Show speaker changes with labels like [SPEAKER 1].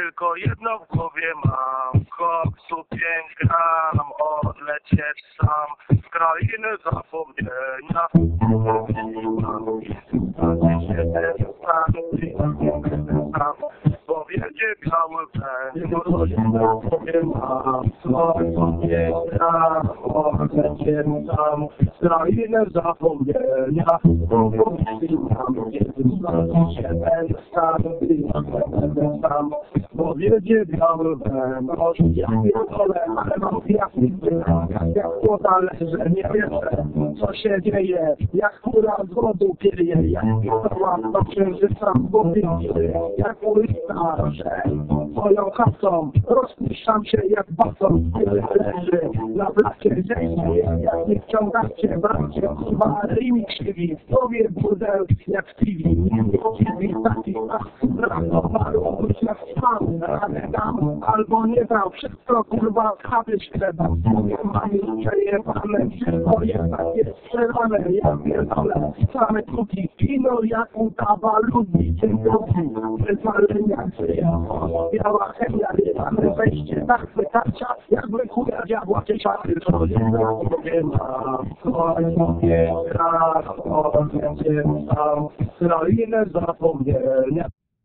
[SPEAKER 1] Tylko jedno w głowie mam, koksu 5 gram, odlecieć sam z krainy zapomnienia. Powiedzie biały pęd, tylko jedno w głowie mam, koksu 5 gram, odlecieć sam z krainy zapomnienia. Powiedzie biały węgorz, ja pierdolę, ale mam jasny jak płota leży, nie wierzę, co się dzieje, jak kura z wodu pieje, jak pierdolę do księżyca w głowie, jak ulica, że moją chatą rozpuszczam się jak baton, leży na blacie zejście, jak nie wciągacie, bracie, kurwa, rymi krzywi, w tobie burdel jak w TV, taki ratowaru, jak sam, radę dam, albo nie dał, wszystko kurwa chaty śleba, mamy przejebane, wszystko jest takie strzelane, ja pierdolę, same kuki, kino jak udawa ludzi, ciemnoki, wyzwalenia, biała chemia, mamy wejście, tak wytarcia, jakby chuja diabła cię szaty, to nie ma, raz, krainę zapomnienia.